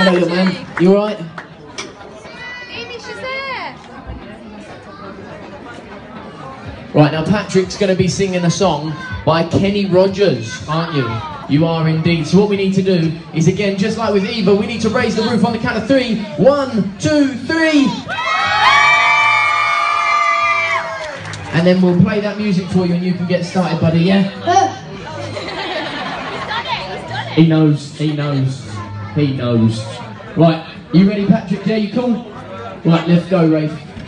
Hello, little man. You alright? Amy, she's there. Right, now Patrick's going to be singing a song by Kenny Rogers, aren't you? You are indeed. So what we need to do is, again, just like with Eva, we need to raise the roof on the count of 3. 1, 2, 3. And then we'll play that music for you and you can get started, buddy, yeah? He knows, he knows, he knows. Right, you ready, Patrick? Yeah, you cool? Right, let's go, Rafe.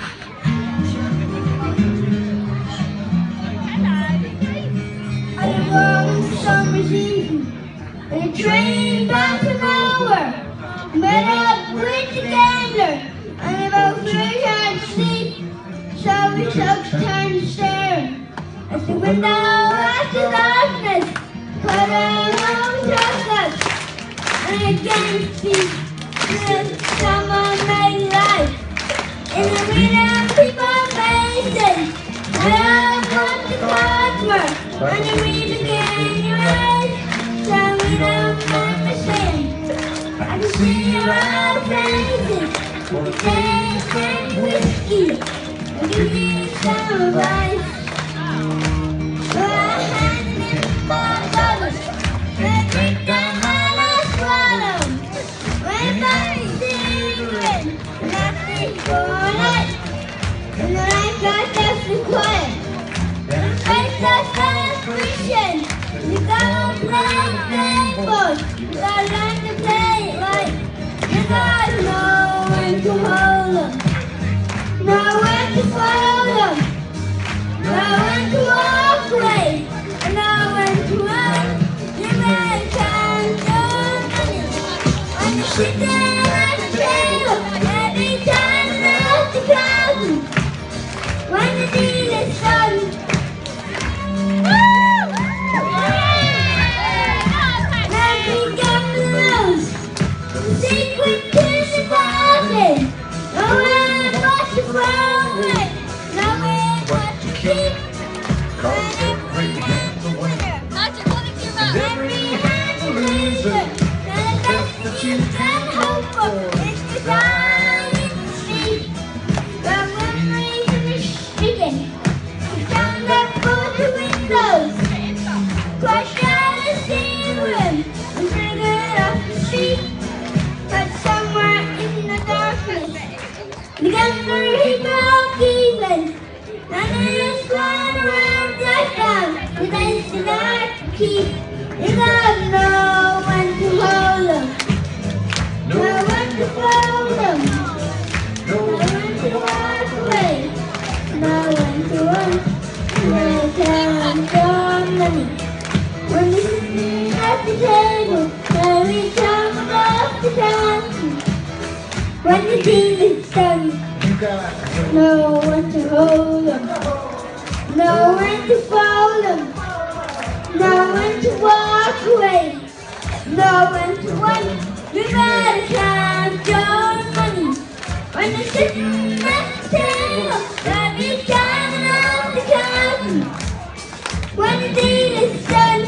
Summer's evening, and a train bound to nowhere. Met up with the gambler, and about 3 had sleep. So we took turns staring at the window after darkness. Put our arms around us, and again speak with someone made life. In the arena, people amazing. I want the cosmos, and the reason so we don't understand. I can see our faces, the taste and whiskey, and give me some advice. But I hand in my dollars, and drink down my last swallow. When I'm singing, nothing for life, and the life got just as quiet. Face us celebration. You gotta play faithful, you gotta learn to play it right. You gotta know when to hold them, know when to follow them, know when to walk away, and know when to run. You better count your money when you're sitting at the table. Every time there's the count, when the deal is done. Secret to the garden, knowing what to throw away, knowing what to keep. And every hand's a winner, and every hand's a loser. And the best that you can hope for is to die in the street. The memories of the speaking, we stand up for the windows, crash out the steam room, and bring it off the street. But somewhere in the darkness, the gambler he broke even. And he just ran around that down, the dice did not keep. You gotta know when to hold them, know when to fold them, know when to walk away, know when to run. When count your money, when you're sitting at the table, and we talk about the dancing. When the deal is done, know when to hold them, know when to fold them, know when to walk away, know when to run. You gotta count your money when you're sitting at the table. Gotta be counting out the curtain. When the deal is done,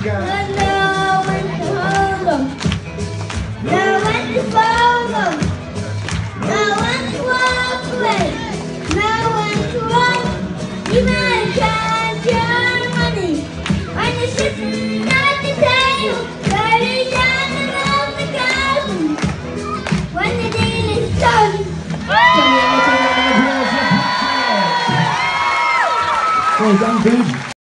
know when to hold them, know when to fold them, know when to walk away, know when to run. You better count your money when you're sitting at the table. Gotta be counting out the curtain. When the deal is done. Well done, dude.